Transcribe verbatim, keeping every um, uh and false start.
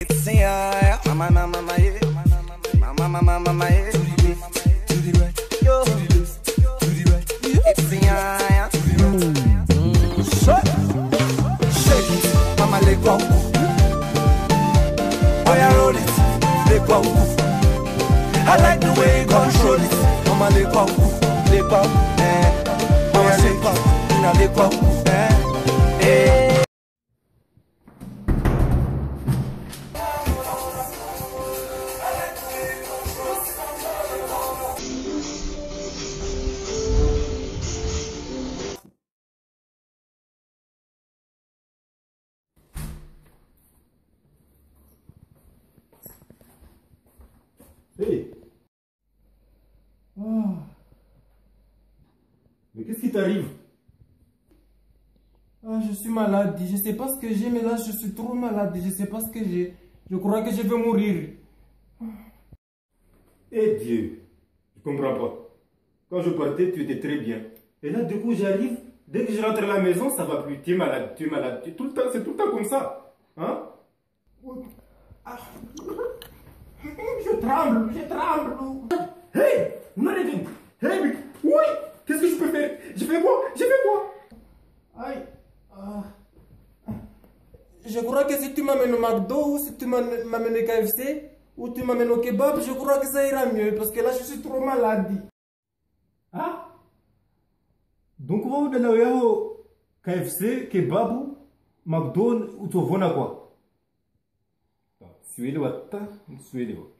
It's yeah, mama, mama, mama, yeah. Mama, mama, mama, mama, yeah. To the left, to the right, yo. To the left, to the right. It's yeah, mm. Shake, shake it, mama, let go. Boy, I roll it, let go. I like the way you control it, mama, let go, let go. Eh, boy, I let go, now let go. Eh, eh. Hey. Ah. Mais qu'est-ce qui t'arrive? Ah, je suis malade. Je sais pas ce que j'ai, mais là, je suis trop malade. Je sais pas ce que j'ai. Je crois que je vais mourir. Eh Dieu, je comprends pas. Quand je partais, tu étais très bien. Et là, du coup, j'arrive. Dès que je rentre à la maison, ça va plus. Tu es malade, tu es malade. Tu es tout le temps, c'est tout le temps comme ça. Hein? Ah. Je tremble, je tremble. Hey, Maladine. Hey, mais oui, qu'est-ce que je peux faire? Je fais quoi? Je fais quoi? Aïe. Ah. Je crois que si tu m'amènes au McDo ou si tu m'amènes au K F C ou tu m'amènes au kebab, je crois que ça ira mieux parce que là je suis trop malade. Ah? Donc on va aller au K F C, kebab, McDo ou tu vas voir quoi? Suivez-le, suivez-le.